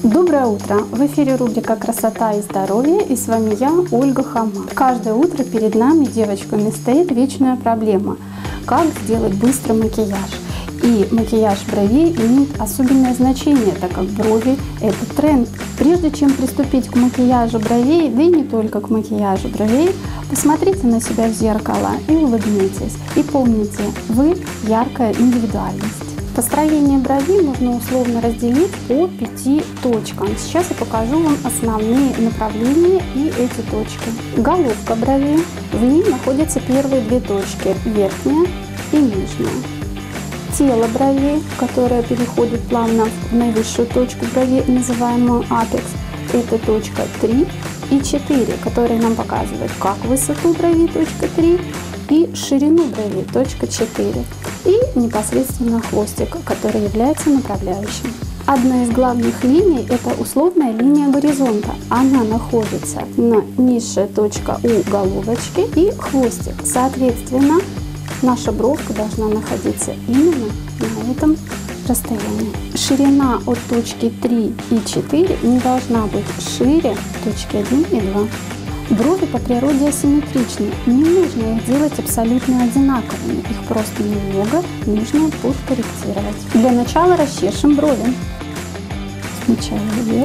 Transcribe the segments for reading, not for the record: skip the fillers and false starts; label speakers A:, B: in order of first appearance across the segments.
A: Доброе утро! В эфире рубрика «Красота и здоровье» и с вами я, Ольга Хома. Каждое утро перед нами, девочками, стоит вечная проблема – как сделать быстро макияж. И макияж бровей имеет особенное значение, так как брови – это тренд. Прежде чем приступить к макияжу бровей, да и не только к макияжу бровей, посмотрите на себя в зеркало и улыбнитесь. И помните, вы – яркая индивидуальность. Построение бровей можно условно разделить по 5 точкам. Сейчас я покажу вам основные направления и эти точки. Головка бровей. В ней находятся первые 2 точки – верхняя и нижняя. Тело бровей, которое переходит плавно в наивысшую точку бровей, называемую апекс. Это точка 3 и 4, которые нам показывают как высоту бровей, точка 3, и ширину бровей, точка 4. И непосредственно хвостик, который является направляющим. Одна из главных линий – это условная линия горизонта. Она находится на низшая точка у головочки и хвостик. Соответственно, наша бровка должна находиться именно на этом расстоянии. Ширина от точки 3 и 4 не должна быть шире точки 1 и 2. Брови по природе асимметричны, не нужно их делать абсолютно одинаковыми, их просто немного нужно подкорректировать. Для начала расчешем брови. Сначала вверх,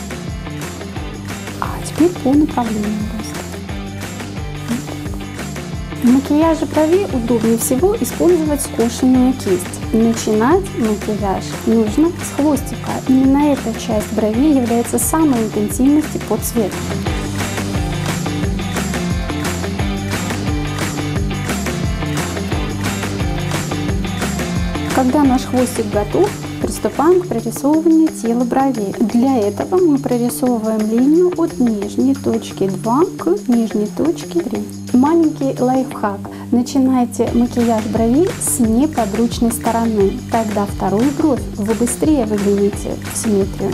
A: а теперь по направлению роста. В макияже бровей удобнее всего использовать скошенную кисть. Начинать макияж нужно с хвостика. Именно эта часть бровей является самой интенсивностью по цвету. Когда наш хвостик готов, приступаем к прорисовыванию тела бровей. Для этого мы прорисовываем линию от нижней точки 2 к нижней точке 3. Маленький лайфхак. Начинайте макияж бровей с неподручной стороны. Тогда вторую бровь вы быстрее выглядите в симметрию.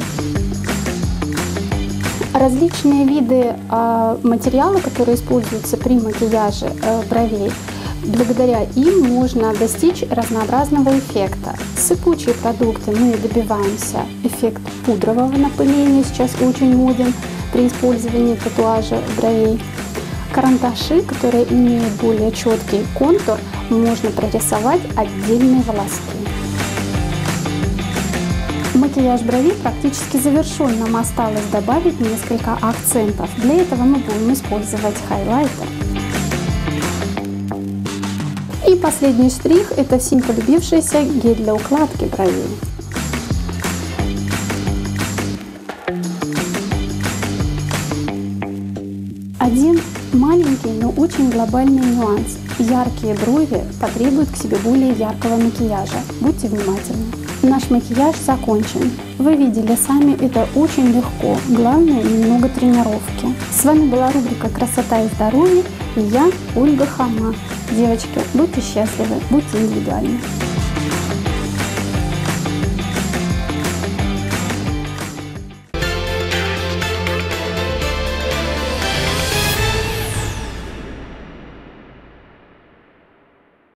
A: Различные виды материала, которые используются при макияже бровей, благодаря им можно достичь разнообразного эффекта. Сыпучие продукты мы добиваемся эффект пудрового напыления, сейчас очень моден при использовании татуажа бровей. Карандаши, которые имеют более четкий контур, можно прорисовать отдельные волоски. Макияж бровей практически завершен, нам осталось добавить несколько акцентов. Для этого мы будем использовать хайлайтер. И последний штрих – это всем полюбившийся гель для укладки бровей. Один маленький, но очень глобальный нюанс. Яркие брови потребуют к себе более яркого макияжа. Будьте внимательны. Наш макияж закончен. Вы видели сами, это очень легко. Главное, немного тренировки. С вами была рубрика «Красота и здоровье» и я, Ольга Хома. Девочки, будьте счастливы, будьте индивидуальны.